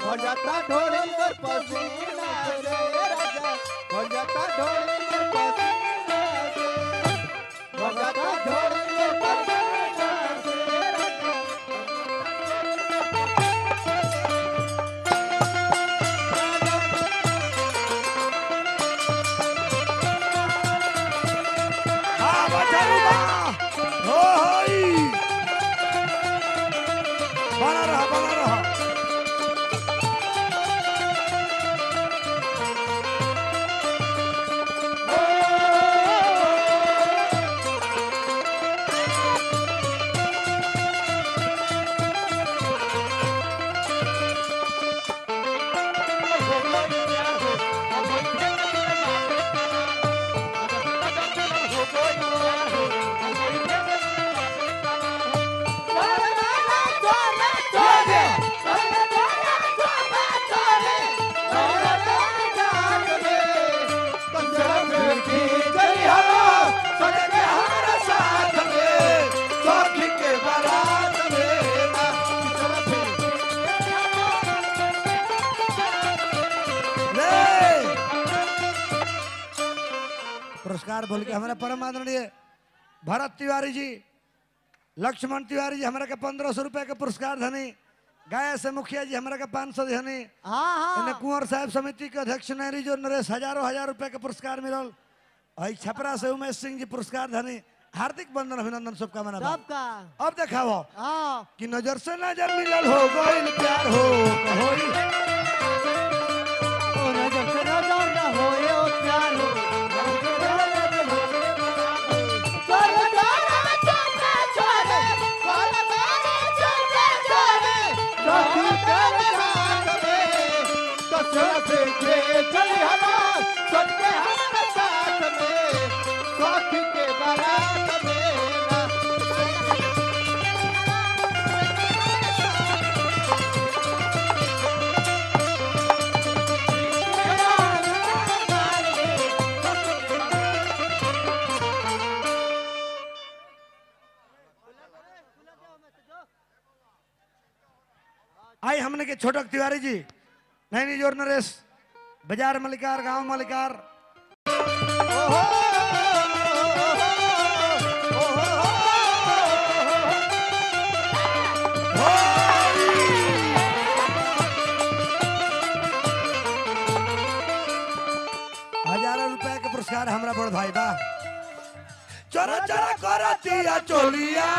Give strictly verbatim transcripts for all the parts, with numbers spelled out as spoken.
भर जाता ढोली पर पसीना से राजा भर जाता ढोली पर पसीना से भर जाता ढोली पर पसीना से राजा हाँ बचारूबा हो होई बना रहा बना रहा पुरस्कार बोल के हमारे परम आदरणीय भरत तिवारी जी लक्ष्मण तिवारी जी हमारे के पंद्रह सौ रुपए के पुरस्कार धनी गाय से मुखिया जी हमारे के पाँच सौ धनी हाँ हाँ कुंवर साहब समिति के अध्यक्ष नहरी जो नरेश हजारों हजार रुपए के पुरस्कार मिलल और छपरा से उमेश सिंह जी पुरस्कार धनी हार्दिक बंधन अभिनंदन शुभकामना सबका अब देखाओ हाँ कि नजर से नजर मिलल हो गइल प्यार हो होई ओ नजर से नजर न होए ओ प्यार हो आई हमने के छोटक तिवारी जी नैनी जोर नरेश बाजार मलिकार गांव मलिकार हजारों रुपए के पुरस्कार हमरा बड़ भाई बा चरा चरा करतिया चोलिया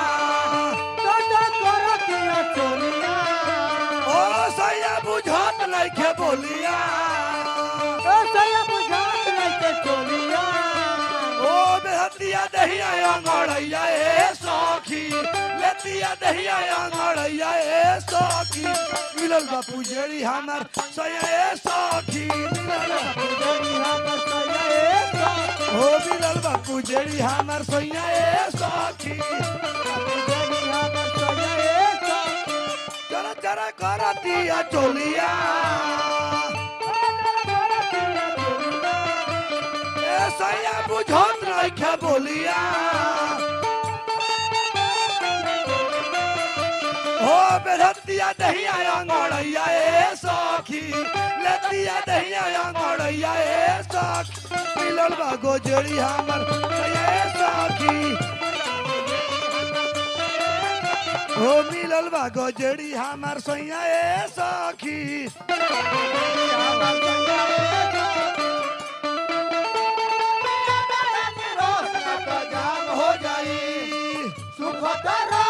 चोलिया ओ सैया बुझत नइखे बोलिया ओ सया बुझात नहीं के चोलिया ओ बेहतिया दहिया अंगड़ैया ए सखी लेतिया दहिया अंगड़ैया ए सखी मिलल बापू जेड़ी हमर सैया ए सखी मिलल जड़ी हमर सया ए सखी ओ मिलल बापू जेड़ी हमर सैया ए सखी जड़ी हमर सया ए सखी चरा चरा करतिया चोलिया ए सैया बुझत नइखे बोलिया हो बेरतिया दहिया अंगड़ैया ए सखी लेतिया दहिया अंगड़ैया ए सखी मिलल बा गोजड़ी हमर सैया ए सखी हो मिलल बा गोजड़ी हमर सैया ए सखी हो जाई सुखतर